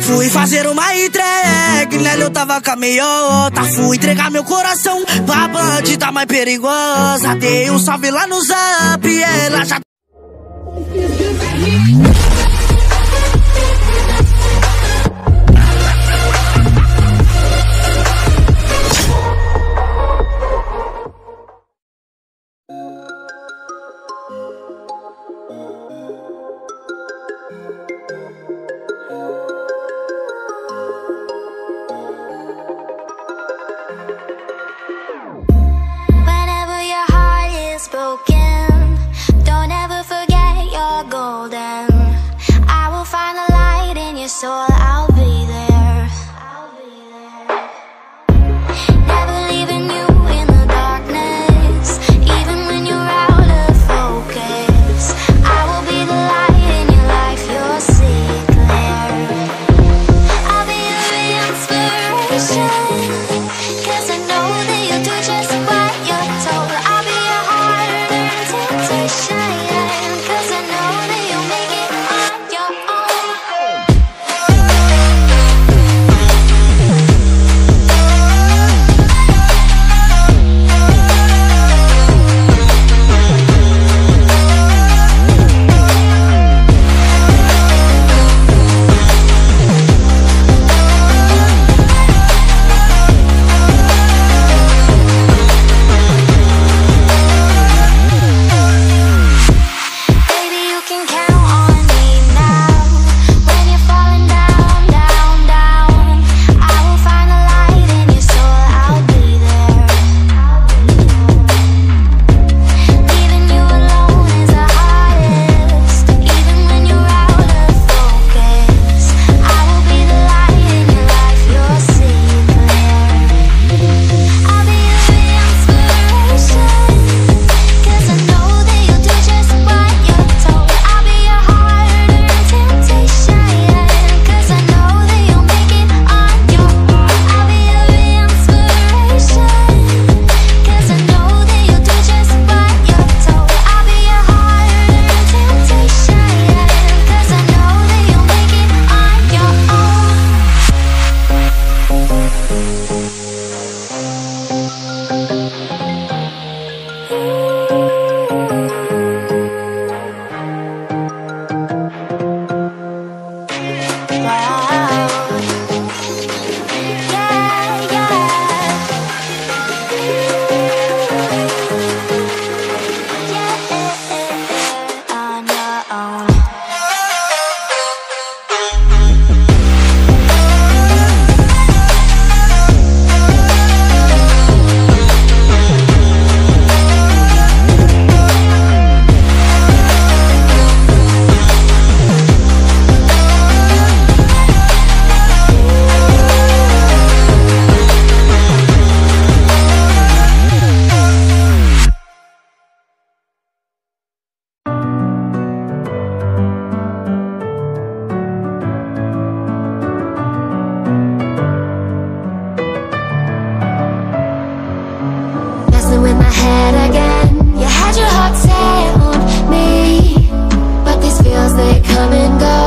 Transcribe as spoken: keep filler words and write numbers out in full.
Fui fazer uma entrega, nela eu tava com a meiota. Fui entregar meu coração pra bandida mais perigosa. Dei um salve lá no zap e ela já... So I'll be there. I'll be there. Never leaving you in the darkness, even when you're out of focus. I will be the light in your life, you'll see it clear. I'll be your inspiration, cause I know that you'll do just what you're told. I'll be your heart and temptation, cause I know that you'll make it on your own. Come and go.